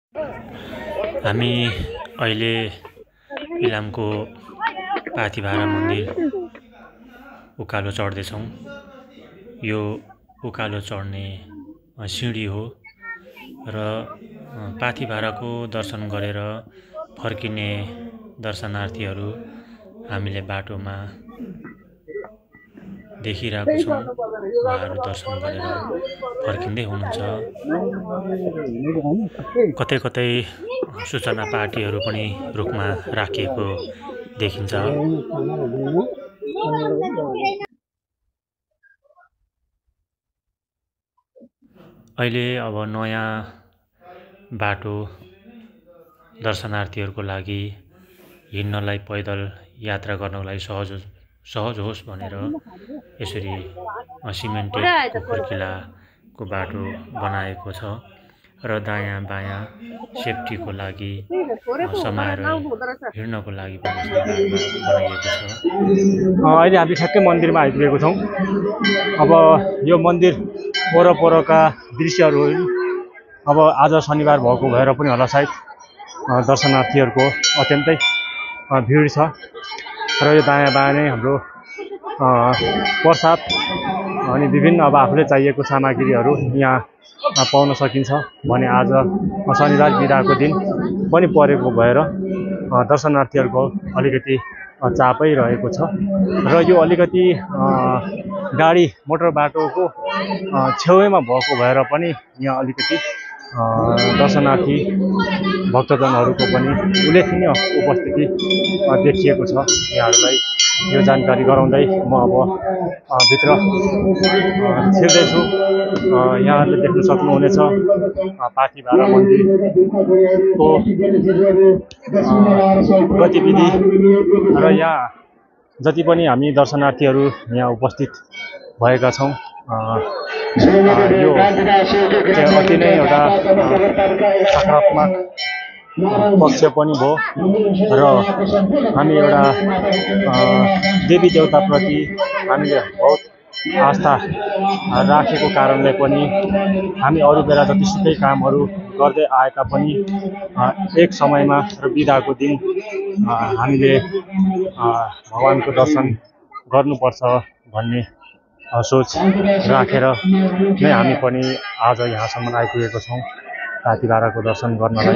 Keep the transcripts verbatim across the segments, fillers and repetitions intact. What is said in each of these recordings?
हामी अहिले इलामको पाथिभारा मन्दिर उकालो चढ्दैछौँ। यो उकालो चढ्ने सिँढी हो र पाथिभाराको दर्शन गरेर फर्किने दर्शनार्थीहरू हामीले बाटोमा देखिरहेको छौँ। उहाँहरू दर्शन गरेर फर्किँदै हुनुहुन्छ। कतै कतै सूचना पार्टीहरू पनि रुखमा राखिएको देखिन्छ। अहिले अब नयाँ बाटो दर्शनार्थीहरूको लागि हिँड्नलाई, पैदल यात्रा गर्नको लागि सहज सहज होस् भनेर यसरी सिमेन्टेड खुर्किलाको बाटो बनाएको छ र दायाँ बायाँ सेफ्टीको लागि समाएर हिँड्नको लागि पनि बनाइएको छ। अहिले हामी ठ्याक्कै मन्दिरमा आइपुगेको छौँ। अब यो मन्दिर वरपरका दृश्यहरू अब आज शनिबार भएको भएर पनि होला सायद दर्शनार्थीहरूको अत्यन्तै भिड छ र यो दायाँ बायाँ नै हाम्रो प्रसाद अनि विभिन्न अब आफूले चाहिएको सामग्रीहरू यहाँ पाउन सकिन्छ भने आज शनिबार बिदाको दिन पनि परेको भएर दर्शनार्थीहरूको अलिकति चापै रहेको छ र यो अलिकति गाडी मोटर बाटोको छेउमा भएको भएर पनि यहाँ अलिकति दर्शनार्थी भक्तजनहरूको पनि उल्लेखनीय उपस्थिति देखिएको छ। यहाँहरूलाई यो जानकारी गराउँदै म अब भित्र छिर्दैछु। यहाँहरूले देख्न सक्नुहुनेछ पाथिभारा मन्दिरको गतिविधि र यहाँ जति पनि हामी दर्शनार्थीहरू यहाँ उपस्थित भएका छौँ। यो अति नै एउटा सकारात्मक पक्ष पनि भयो र हामी एउटा देवी देवताप्रति हामीले बहुत आस्था राखेको कारणले पनि हामी अरू बेला जतिसुकै कामहरू गर्दै आएका पनि एक समयमा र बिदाको दिन हामीले भगवानको दर्शन गर्नुपर्छ भन्ने सोच राखेर नै हामी पनि आज यहाँसम्म आइपुगेको छौँ पाथिभाराको दर्शन गर्नलाई।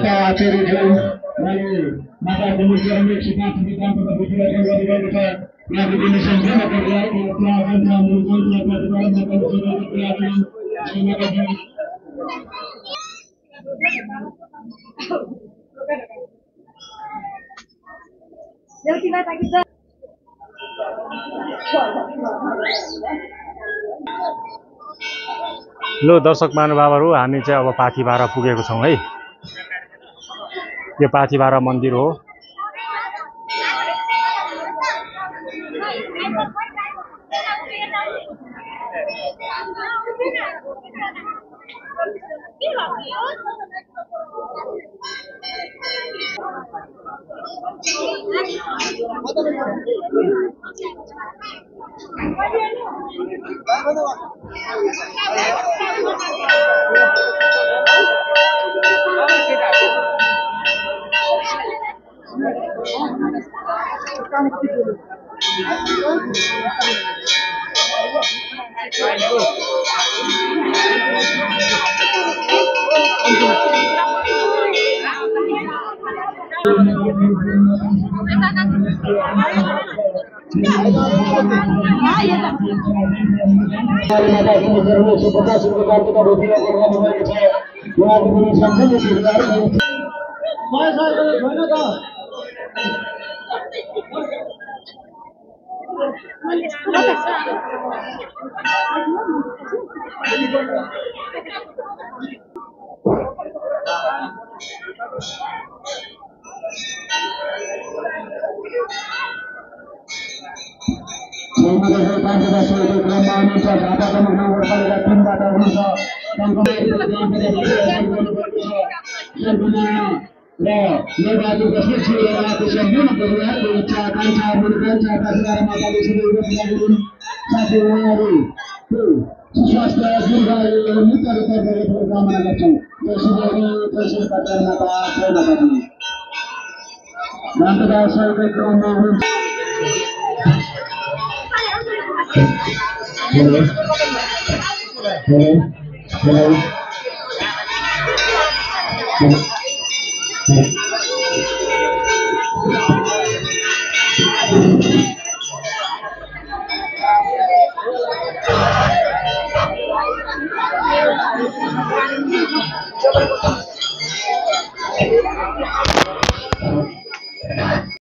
लो दर्शक महानुभावहरू, हामी चाहिँ अब पाथिभारा पुगेको छौँ है। यो पाथिभारा मन्दिर हो। स्वास्थ्य दीर्घायु नित्यको कामना गर्छौँ। त्यसैले त्यसै पत्रनाका सेवाका नामका सहयोगको क्रममा हुन्छ। Hello hello hello hello